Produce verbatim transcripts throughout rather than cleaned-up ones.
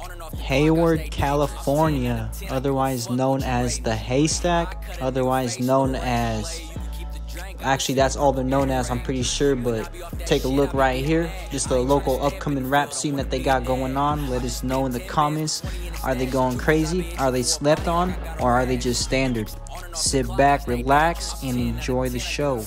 Hayward, California, otherwise known as the Haystack, otherwise known as, actually that's all they're known as, I'm pretty sure, but take a look right here, just the local upcoming rap scene that they got going on. Let us know in the comments, are they going crazy, are they slept on, or are they just standard? Sit back, relax, and enjoy the show.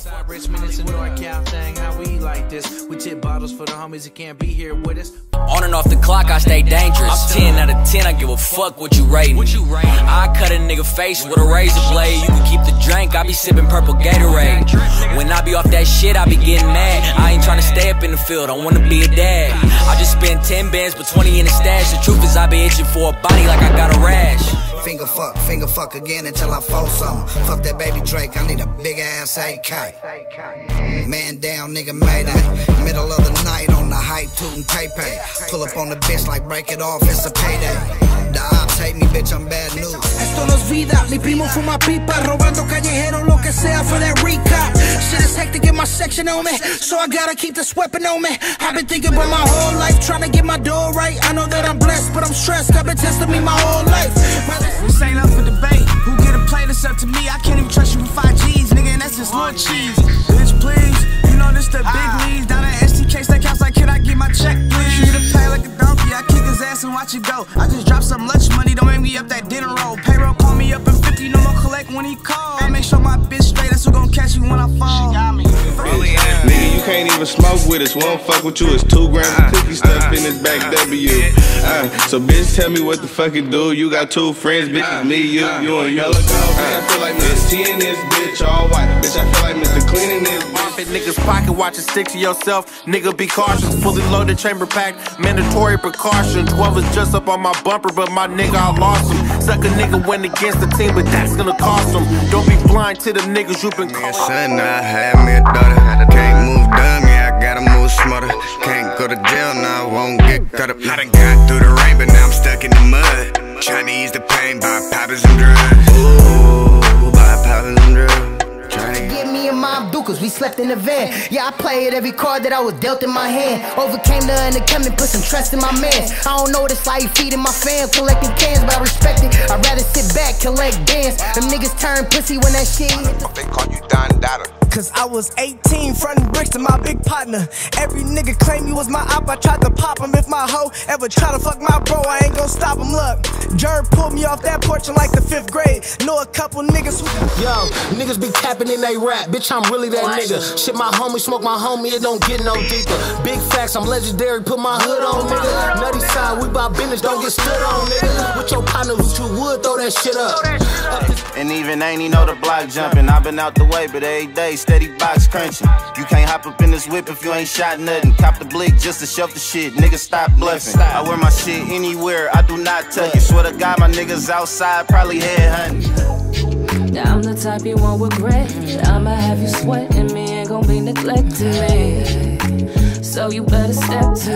On and off the clock, I stay dangerous. ten out of ten, I give a fuck what you rating. I cut a nigga face with a razor blade. You can keep the drink, I be sipping purple Gatorade. When I be off that shit, I be getting mad. I ain't tryna stay up in the field, I wanna be a dad. I just spent ten bands, but twenty in the stash. The truth is I be itching for a body like I got a rash. Finger fuck, finger fuck again until I fall something. Fuck that baby Drake, I need a big ass A K. Man down, nigga mayday. Middle of the night on the hype, tootin' Tay-Pay. Pull up on the bitch like break it off, it's a payday. The ops hate me, bitch, I'm bad news. Esto no es vida, mi primo fuma pipa, robando callejero, lo que sea for that recap. Shit is hectic in my section on me, so I gotta keep this weapon on me. I've been thinking about my whole life, trying to get my dough right. I know that I'm blessed, but I'm stressed. I've been testing me my whole life. This ain't up for debate. Who get a play this up to me? I can't even trust you with five G's, nigga, and that's just little cheese. Bitch, please, you know this the big leagues. Down at S T K Steakhouse, like, can I get my check, please? You to play like a donkey, I kick his ass and watch it go. I just dropped some lunch money, don't make me up that dinner roll. Payroll call me up in fifty, no more collect when he call. I make sure my bitch straight, that's who gon' catch you when I fall. She got me. Nigga, you can't even smoke with us. We don't fuck with you. It's two grams of cookie stuff in this back W. Uh, so bitch, tell me what the fuck it do. You got two friends, bitch, me, you, you and yellow. Uh, I feel like Mister T in this bitch, all white. Bitch, I feel like Mister Clean in this bitch. Fit niggas pocket, watch it stick to yourself. Nigga, be cautious. Fully loaded chamber pack, mandatory precaution. twelve is just up on my bumper, but my nigga, I lost him. Suck a nigga win against the team, but that's gonna cost him. Don't be blind to the niggas you been calling. Son, I had me a daughter. Can't move dummy, I gotta move smarter. Can't go to jail now, I won't get caught up. I done got through the rain, but now I'm stuck in the mud. Trying to ease the pain by poppers and drugs. Ooh, by poppers and drugs. Get me and Mom Dukas, we slept in the van. Yeah, I played every card that I was dealt in my hand. Overcame the unaccustomed, put some trust in my man. I don't know what it's like feeding my fans, collecting cans, but I respect it. I'd rather sit back, collect bands. Them niggas turn pussy when that shit hit. They call you Don Dada. Cause I was eighteen, frontin' bricks to my big partner. Every nigga claim he was my op, I tried to pop him. If my hoe ever try to fuck my bro, I ain't gon' stop him. Look, Jerv pulled me off that porch in like the fifth grade. Know a couple niggas who... Yo, niggas be capping in they rap, bitch, I'm really that nigga. Shit, my homie, smoke my homie, it don't get no deeper. Big facts, I'm legendary, put my hood on, nigga. Nutty side, we bout business, don't get stood on, nigga. With your partner, who you would, throw that shit up. And even ain't he know the block jumping. I've been out the way, but every day steady box crunching. You can't hop up in this whip if you ain't shot nothing. Cop the blick just to shelf the shit. Niggas stop bluffing. I wear my shit anywhere, I do not tuck it. Swear to God, my niggas outside probably head hunting. Now I'm the type you won't regret. I'ma have you sweating me, ain't gon' be neglecting me. So you better step to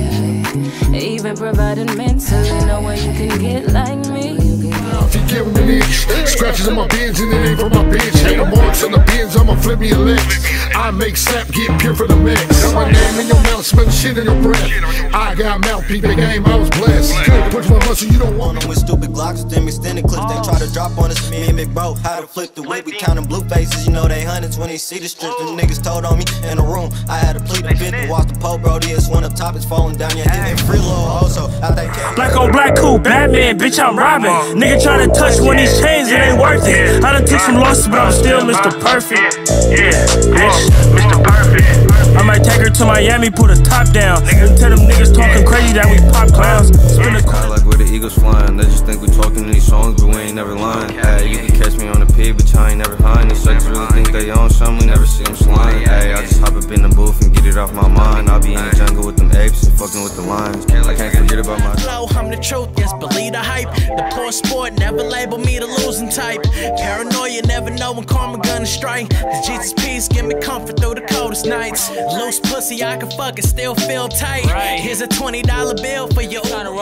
me. Even providing mentally, no way you can get like me. If you give me an inch, scratches on my bins and it ain't from my bitch. Ain't no marks on the bins, I'ma flip me a lick. I make sap get pure for the mix. Got my name in your mouth, smell the shit in your breath. I got mouth, peep the game, I was blessed. Good, push my muscle, you don't want me. With stupid Glocks, them extended clips, they try to drop on us. Me and Big Bro, how to flip the whip, we counting blue faces. You know they hundreds when they see the strip. Them niggas told on me in the room. I had to plead the fifth to watch the pole, bro. This one up top is falling down, yeah, give me free little also. I think black on black, cool, Batman, bitch, I'm robbing. Nigga try to touch one of these chains, it ain't worth it. I done took some losses, but I'm still Mister Perfect. Yeah, bitch, Mister Perfect. I might take her to Miami, put a top down, and tell them niggas talking crazy that we pop clowns. Spin a kinda like where the eagles flying. They just think we talking in these songs, but we ain't never lying. Hey, you can catch me on the P, but y'all ain't never hiding. The suckers really think they own something, we never see them slime. Hey, I just hop up in the booth and get it off my mind. I'll be in the jungle with them apes and fucking with the lions. I can't forget about my flow, I'm the truth, yes, believe the hype. The poor sport, never label me the losing type. Paranoia, never know when karma gonna strike. The Jesus peace, give me comfort through the coldest nights. Loose pussy, I can fuck it, still feel tight. Here's a twenty dollar bill for you. Tryna run, ain't no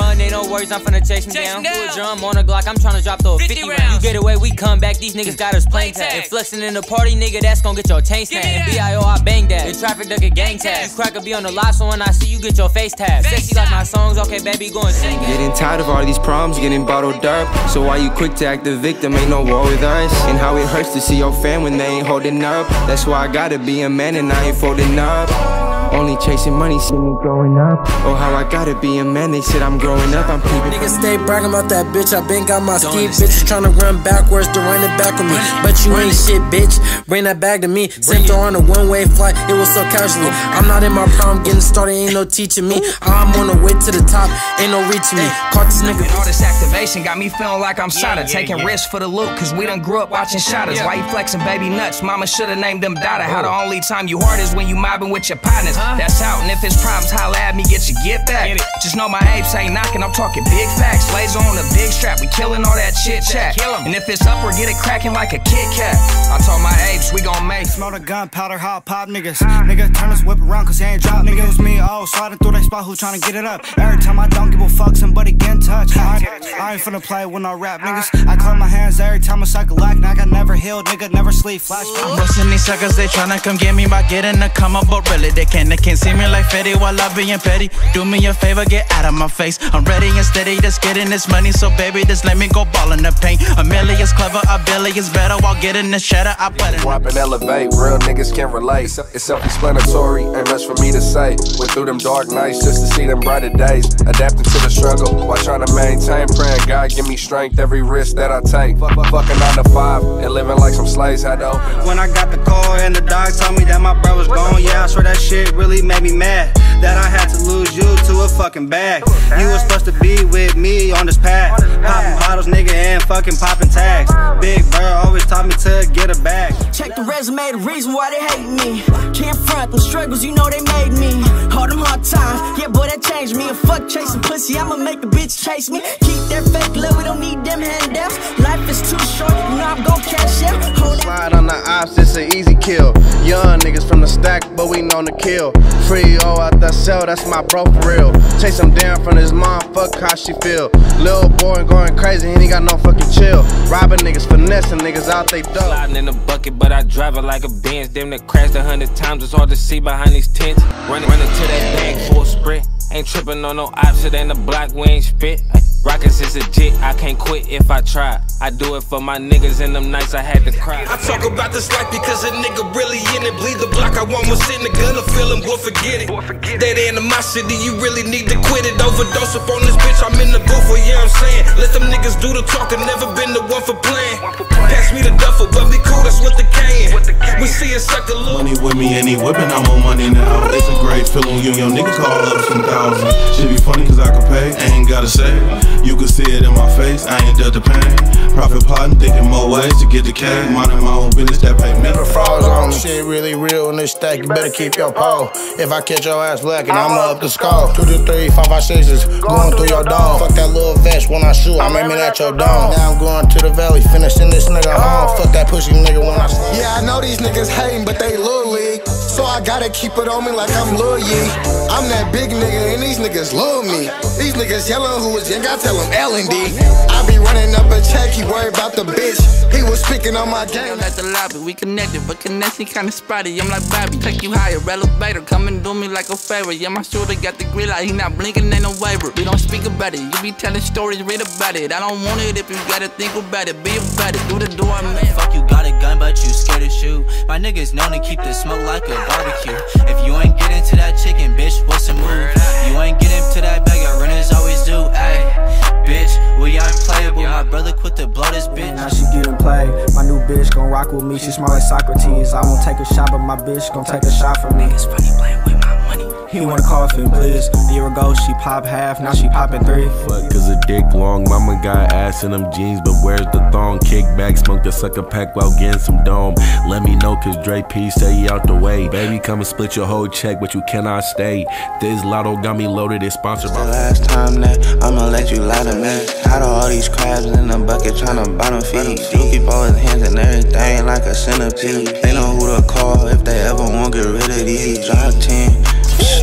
no worries, I'm finna chase him down. Do a drum on a Glock, I'm tryna drop the fifty rounds. You get away, we come back, these niggas got us plain tag. And flexing in the party, nigga, that's gon' get your chain snapped. B I O, I bang that. The traffic duck a gang tag. You crack a be on the lot, so when I see you, get your face tapped. Sexy like my songs, okay, baby, go and sing it. Getting tired of all these problems, getting bottled up. So why you quick to act the victim? Ain't no war with us. And how it hurts to see your fam when they ain't holding up. That's why I gotta be a man and I ain't folding up. Only chasing money, see me growing up. Oh, how I gotta be a man, they said I'm growing up, I'm peeping. Niggas stay bragging about that bitch, I been got my ski. Bitches tryna run backwards to run it back with me. But you ain't shit, bitch, bring that bag to me. Sent her on a one-way flight, it was so casually. I'm not in my prime, getting started, ain't no teaching me. I'm on the way to the top, ain't no reaching me. Caught this nigga. All this activation got me feeling like I'm Sada. Taking risks for the loot, cause we done grew up watching shotters. Why you flexing baby nuts? Mama should've named them Dada. How the only time you hard is when you mobbing with your partners. That's out, and if it's problems, holla at me, get your get back. Just know my apes ain't knocking, I'm talking big facts. Laser on a big strap, we killing all that chit chat. And if it's up, or get it cracking like a Kit Kat. I told my apes, we gon' make. Smell the gunpowder, hot pop niggas. Nigga, turn this whip around, cause he ain't drop. Nigga, it was me, oh, sliding through that spot, who tryna get it up. Every time I don't give a fuck, somebody get in touch. I ain't, I ain't finna play when I rap, niggas. I clap my hands every time I cycle like, and I got never healed, nigga, never sleep, flash. I'm busting these suckers, they tryna come get me by getting a come up, but really they can't, they can't see me like Fetty while I being petty. Do me a favor, get out of my face. I'm ready and steady, just getting this money, so baby, just let me go ball in the paint. A million is clever, a billion is better, while getting the cheddar, I put it. Wap and elevate, real niggas can relate. It's self-explanatory, ain't much for me to say. Went through them dark nights just to see them brighter days. Adapting to the struggle, while trying to maintain. Praying God give me strength every risk that I take. Fucking nine to five, and living like some slaves had to open. When I got the call and the doc told me that my bro was gone, yeah, I swear that shit really made me mad. That I had to lose you to a fucking bag. You was supposed to be with me on this path. Popping bottles, nigga, and fucking popping tags. Big bro always taught me to get a bag. Check the resume, the reason why they hate me. Can't front them struggles, you know they made me. All them hard times, yeah boy that changed me. And fuck chasing pussy, I'ma make a bitch chase me. Keep their fake love, we don't need them handouts. Life is too short, you know I'm gon' cash out. Slide on the ops, it's an easy kill. Young niggas from the stack, but we known to kill. Free oh out the cell, that's my bro for real. Chase him down from his mom, fuck how she feel. Lil' boy going crazy, he ain't got no fucking chill. Robbing niggas, finessing niggas out they dope. Sliding in the bucket, but I drive it like a Benz. Them that crashed a hundred times, it's hard to see behind these tents. Running, running to that bag full sprint. Ain't tripping on no ops, it ain't a block, we ain't spit. Rockets is legit, I can't quit if I try. I do it for my niggas and them nights I had to cry. I talk about this life because a nigga really in it. Bleed the block, I want what's in the gun, I feel him, boy forget it. That animosity, you really need to quit it. Overdose up on this bitch, I'm in the booth, well, yeah I'm saying. Let them niggas do the talking, never been the one for playing. Pass me the duffel, but be cool, that's what the can. We see it suck a little. Money with me and he whipping, I'm on money now. It's a great feeling, you young niggas call up some thousand. Should be funny cause I can pay, ain't gotta say. You can see it in my face, I ain't dealt the pain. Profit plotting, thinking more ways to get the cash. Minding my own business, that pay me. Never frauds on me. Shit really real in this stack, you better keep your pole. If I catch your ass black and I'ma up the skull. Two to three, five, five, sixes, going through your dome. Fuck that little vest when I shoot, I'm aiming at your dome. Now I'm going to the valley, finishing this nigga home. Fuck that pussy nigga when I sleep. Yeah, I know these niggas hating, but they little league. So I gotta keep it on me like I'm Lil Yee. I'm that big nigga and these niggas love me. These niggas yelling who was young, I tell them L and D. I be running up a check, he worried about the bitch. He was speaking on my game. At the lobby, we connected, but connection kinda spotty. I'm like Bobby, take you higher, elevator. Come and do me like a favor. Yeah, my shooter got the grill out, he not blinking, ain't no waiver. We don't speak about it, you be telling stories, read about it. I don't want it if you gotta think about it, be about it, do the door, man. Fuck you got a gun, but you scared to shoot. My niggas known to keep the smoke like a barbecue. If you ain't get into that chicken, bitch, what's the move? You ain't get into that bag, your runners always do, ayy. Bitch, we aren't playable, my brother quit to blow this bitch. Now she getting played, my new bitch gon' rock with me, she smart like Socrates. I won't take a shot, but my bitch gon' take a shot from me. It's funny playing with my money. He wanna coffin, please. A year ago she pop half, now she poppin' three. Fuck cause a dick long, mama got ass in them jeans, but where's the thong? Kick back, smoke the sucker pack while getting some dome. Let me know cause Dre P say he out the way. Baby come and split your whole check, but you cannot stay. This lotto got me loaded, it's sponsored by the last time that I'ma let you lie to me. Out of all these crabs in the bucket tryna bottom feed. You keep all his hands and everything like a centipede. They know who to call if they ever want get rid of these. Drive ten.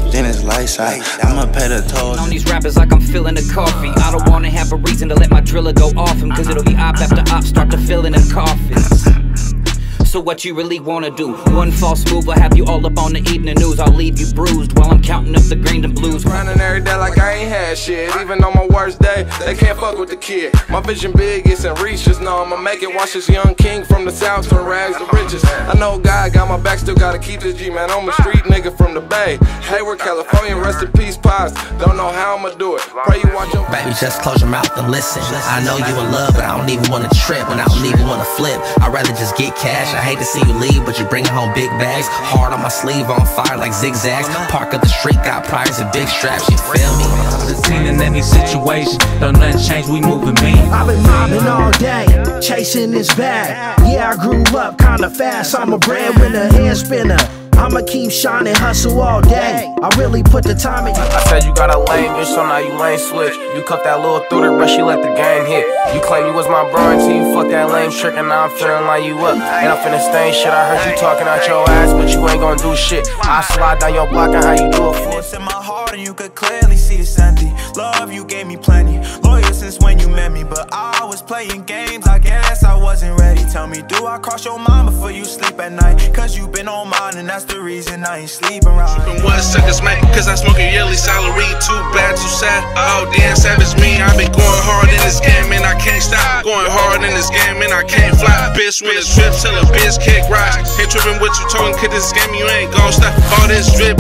then it's lights out. I'ma pay the tolls. On these rappers like I'm feeling the coffee. I don't wanna have a reason to let my driller go off him, cause it'll be op after op, start to fill in the coffins. So what you really wanna do? One false move will have you all up on the evening news. I'll leave you bruised while I'm counting up the green and blues. Grinding every day like I ain't had shit. Even on my worst day, they can't fuck with the kid. My vision big, it's in reach. Just know I'ma make it. Watch this young king from the south turn rags to riches. I know God got my back, still gotta keep this G, man. I'm a street nigga from the Bay. Hayward, California, rest in peace, Pops. Don't know how I'ma do it. Pray you watch your baby, just close your mouth and listen. I know you in love, but I don't even wanna trip, and I don't even wanna flip. I'd rather just get cash. I hate to see you leave, but you bring home big bags. Hard on my sleeve, on fire like zigzags. Park up the street, got pliers and big straps, you feel me? The scene in any situation, don't nothing change, we moving mean. I've been mobbing all day, chasing this bag. Yeah, I grew up kinda fast, I'm a breadwinner, head spinner. I'ma keep shining, hustle all day. I really put the time in. I said you got a lame bitch, so now you lane switch. You cut that little through the but she let the game hit. You claim you was my bro until you fucked that lame trick, and now I'm feeling like you up. And I'm finna stain shit. I heard you talking out your ass, but you ain't gonna do shit. I slide down your block and how you do it for. It's in my heart and you could clearly see it's empty. Love, you gave me plenty. Loyal since when you met me, but I was playing games. I guess I wasn't ready. Tell me, do I cross your mind before you sleep at night? Cause you been on mine and that's the reason I ain't sleeping right. Keeping what seconds, mate, cause I smoke a yearly salary. Too bad, too sad. Oh, damn, savage me. I been going hard in this game and I can't stop. Going hard in this game and I can't fly. Bitch, when it's drip till a bitch kick rocks. Ain't tripping what you talking, cause this game you ain't gon' stop. All this drip.